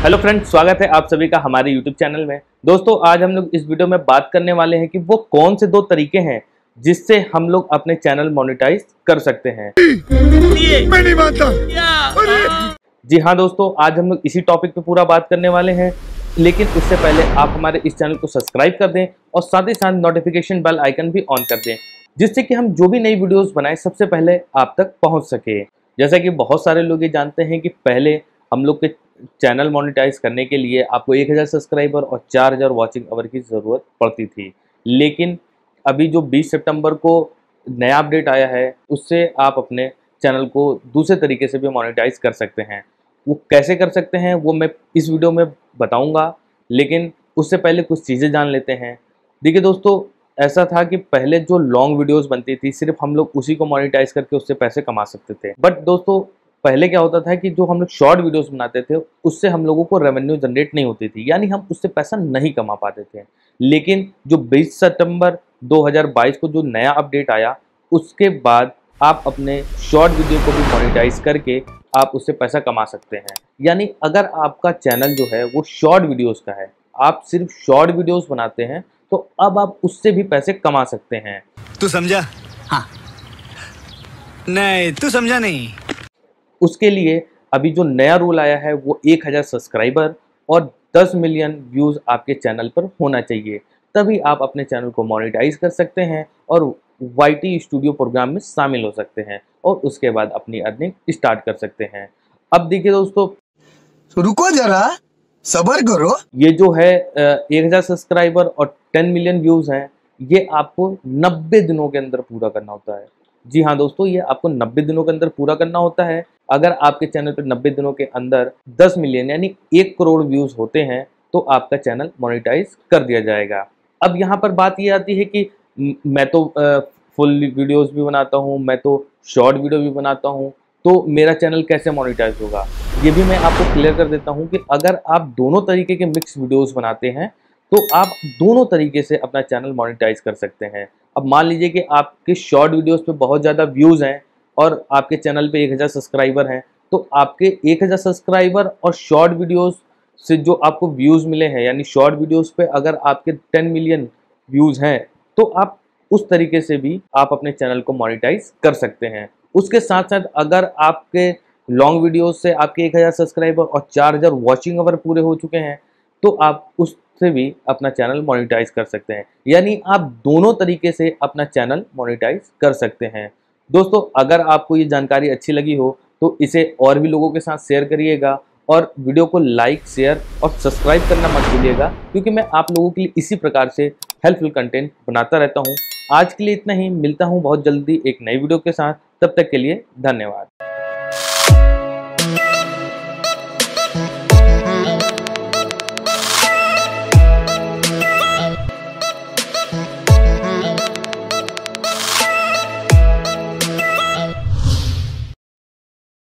Hello friends, स्वागत है आप सभी का हमारे यूट्यूब चैनल में। दोस्तों, आज हम लोग इस वीडियो में बात करने वाले हैं कि वो कौन से दो तरीके हैं जिससे हम लोग अपने चैनल मोनेटाइज कर सकते हैं। मैं नहीं मानता। जी हाँ दोस्तों, आज हम लोग इसी टॉपिक पे पूरा बात करने वाले हैं, लेकिन उससे पहले आप हमारे इस चैनल को सब्सक्राइब कर दें और साथ ही साथ नोटिफिकेशन बेल आइकन भी ऑन कर दें, जिससे कि हम जो भी नई वीडियोस बनाएं सबसे पहले आप तक पहुंच सके। जैसा कि बहुत सारे लोग ये जानते हैं कि पहले हम लोग के चैनल मोनेटाइज करने के लिए आपको 1000 सब्सक्राइबर और 4000 वॉचिंग आवर की ज़रूरत पड़ती थी, लेकिन अभी जो 20 सितंबर को नया अपडेट आया है उससे आप अपने चैनल को दूसरे तरीके से भी मोनेटाइज कर सकते हैं। वो कैसे कर सकते हैं वो मैं इस वीडियो में बताऊंगा, लेकिन उससे पहले कुछ चीज़ें जान लेते हैं। देखिए दोस्तों, ऐसा था कि पहले जो लॉन्ग वीडियोस बनती थी सिर्फ हम लोग उसी को मोनेटाइज करके उससे पैसे कमा सकते थे। बट दोस्तों, पहले क्या होता था कि जो हम लोग शॉर्ट वीडियोस बनाते थे उससे हम लोगों को रेवेन्यू जनरेट नहीं होती थी, यानी हम उससे पैसा नहीं कमा पाते थे। लेकिन जो 20 सितंबर 2022 को जो नया अपडेट आया उसके बाद आप अपने शॉर्ट वीडियो को भी मोनेटाइज करके आप उससे पैसा कमा सकते हैं। यानी अगर आपका चैनल जो है वो शॉर्ट वीडियोस का है, आप सिर्फ शॉर्ट वीडियोस बनाते हैं, तो अब आप उससे भी पैसे कमा सकते हैं। तू समझा? हाँ। नहीं, तू समझा नहीं। उसके लिए अभी जो नया रूल आया है वो 1000 सब्सक्राइबर और 10 मिलियन व्यूज़ आपके चैनल पर होना चाहिए, तभी आप अपने चैनल को मोनेटाइज कर सकते हैं और YT स्टूडियो प्रोग्राम में शामिल हो सकते हैं और उसके बाद अपनी अर्निंग स्टार्ट कर सकते हैं। अब देखिए दोस्तों, रुको जरा, सब्र करो। ये जो है 1000 सब्सक्राइबर और 10 मिलियन व्यूज़ हैं, ये आपको 90 दिनों के अंदर पूरा करना होता है। जी हाँ दोस्तों, ये आपको 90 दिनों के अंदर पूरा करना होता है। अगर आपके चैनल पर 90 दिनों के अंदर 10 मिलियन यानी 1 करोड़ व्यूज़ होते हैं तो आपका चैनल मोनेटाइज कर दिया जाएगा। अब यहाँ पर बात ये आती है कि मैं तो फुल वीडियोस भी बनाता हूँ, मैं तो शॉर्ट वीडियो भी बनाता हूँ, तो मेरा चैनल कैसे मोनेटाइज होगा? ये भी मैं आपको क्लियर कर देता हूँ कि अगर आप दोनों तरीके के मिक्स वीडियोस बनाते हैं तो आप दोनों तरीके से अपना चैनल मोनेटाइज कर सकते हैं। अब मान लीजिए कि आपके शॉर्ट वीडियोस पे बहुत ज़्यादा व्यूज़ हैं और आपके चैनल पे 1000 सब्सक्राइबर हैं, तो आपके 1000 सब्सक्राइबर और शॉर्ट वीडियोस से जो आपको व्यूज़ मिले हैं, यानी शॉर्ट वीडियोस पे अगर आपके 10 मिलियन व्यूज़ हैं, तो आप उस तरीके से भी आप अपने चैनल को मोनेटाइज कर सकते हैं। उसके साथ साथ अगर आपके लॉन्ग वीडियोस से आपके 1000 सब्सक्राइबर और 4000 वॉचिंग आवर पूरे हो चुके हैं, तो आप उससे भी अपना चैनल मोनेटाइज कर सकते हैं। यानी आप दोनों तरीके से अपना चैनल मोनेटाइज कर सकते हैं। दोस्तों, अगर आपको ये जानकारी अच्छी लगी हो तो इसे और भी लोगों के साथ शेयर करिएगा और वीडियो को लाइक, शेयर और सब्सक्राइब करना मत भूलिएगा, क्योंकि मैं आप लोगों के लिए इसी प्रकार से हेल्पफुल कंटेंट बनाता रहता हूँ। आज के लिए इतना ही, मिलता हूँ बहुत जल्दी एक नई वीडियो के साथ। तब तक के लिए धन्यवाद।